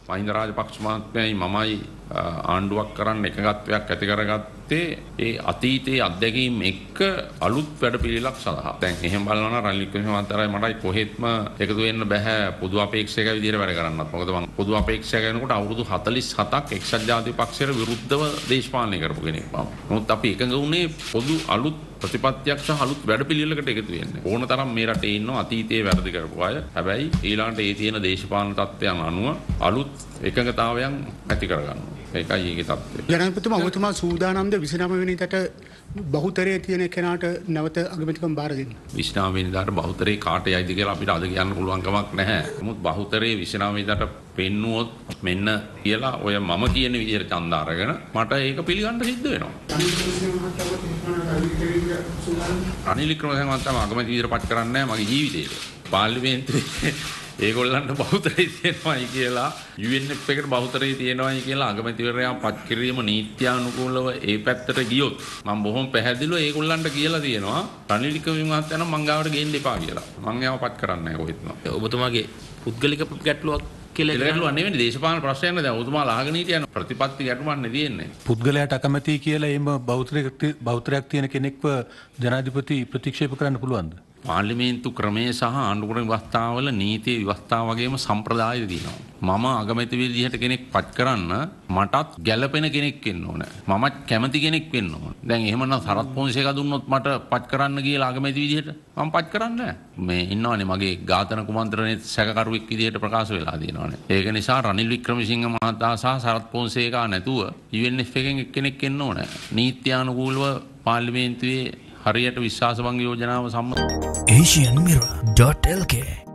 මහින්ද රාජපක්ෂ මහත්මයායි මමයි ආණ්ඩුවක් කරන්න එකගත්වයක් ඇති කරගත්තේ ඒ අතීතයේ අත්දැකීම් එක්ක අලුත් වැඩපිළිවෙලක් සඳහා. දැන් එහෙම බලනවා නම් රනිල් වික්‍රමසිංහ මහතායි මටයි කොහෙත්ම එකතු වෙන්න බෑ පොදු අපේක්ෂක විදියට වැඩ කරන්නත්. මොකද මම පොදු අපේක්ෂක වෙනකොට අවුරුදු 47ක් එක්සත් ජාතික පක්ෂයට විරුද්ධව දේශපාලනය කරපු කෙනෙක් මම. නමුත් අපි එකඟ වුණේ පොදු අලුත් ප්‍රතිපත්තියක් සහ අලුත් වැඩපිළිවෙලකට එකතු වෙන්න. ඕන තරම් මේ රටේ ඉන්නවා අතීතයේ වැරදි කරපු අය. හැබැයි ඊළඟට ඒ තියෙන දේශපාලන තත්ත්වයන් අනුව අලුත් එකඟතාවයන් ඇති කරගන්නවා. ඒකයි ඒකේ තත්ත්වය. ජනාධිපතිතුමා ඔබතුමා සූදානම්ද 29 වෙනිදාට බහුතරයේ තියෙන කෙනාට නැවත අගමැතිකම් බාර දෙන්න? 29 වෙනිදාට බහුතරයේ කාට යයිද කියලා අපිට අද කියන්න පුළුවන් කමක් නැහැ. නමුත් බහුතරයේ 29 වෙනිදාට පෙන්නුවොත් මෙන්න කියලා ඔය මම කියන විදිහට ඡන්ද අරගෙන මට ඒක පිළිගන්න සිද්ධ වෙනවා. රනිල් වික්‍රමසිංහ මහත්තයා අගමැති විදිහට පත් කරන්නේ නැහැ මගේ ජීවිතේට. පාර්ලිමේන්තුවේ ඒගොල්ලන්ට බහුතරය තියෙනවායි කියලා UNF එකට බහුතරය තියෙනවායි කියලා අගමැතිවරයා පත් කිරීම නීත්‍යානුකූලව ඒ පැත්තට ගියොත් මම බොහොම පැහැදිලිව ඒගොල්ලන්ට කියලා තියෙනවා රනිල් වික්‍රමසිංහ මහත්තයා නම් මං ගාවට ගේන්න එපා කියලා. මං එයාව පත් කරන්නේ නැහැ කොහෙත්ම. ඔබතුමාගේ පුද්ගලික ගැටලුවක් කියලා ගැටලුවක් නෙවෙයි දේශපාලන ප්‍රශ්නයක් නේද? ඔබතුමාලා අහගෙන හිටියන ප්‍රතිපත්ති ගැටුමක් නෙ තියෙන්නේ. පුද්ගලයාට අකමැති කියලා එimhe බෞද්ධයක් තියෙන කෙනෙක්ව ජනාධිපති ප්‍රතික්ෂේප කරන්න පුළුවන්ද? පාර්ලිමේන්තු ක්‍රමයේ සහ ආණ්ඩුක්‍රම ව්‍යවස්ථාවල නීති ව්‍යවස්ථාව වගේම සම්ප්‍රදාය තියෙනවා. මම අගමැති විදිහට කෙනෙක් පත් කරන්න මටත් ගැළපෙන කෙනෙක් වෙන්න ඕන. මමත් කැමති කෙනෙක් වෙන්න ඕන. දැන් එහෙමනම් සරත් පොන්සේක දුන්නොත් මට පත් කරන්න කියලා අගමැති විදිහට මම පත් කරන්නේ නැහැ. මේ ඉන්නවනේ මගේ ඝාතන කුමන්ත්‍රණයේ සැකකරුවෙක් විදිහට ප්‍රකාශ වෙලා තියෙනවානේ. ඒක නිසා රනිල් වික්‍රමසිංහ මහතා සහ සරත් පොන්සේක නැතුව UNF එකෙන් එක්කෙනෙක් එන්න ඕන. නීත්‍යානුකූලව පාර්ලිමේන්තුවේ හරියට විශ්වාසභංග යෝජනාව සම්මත asianmirror.lk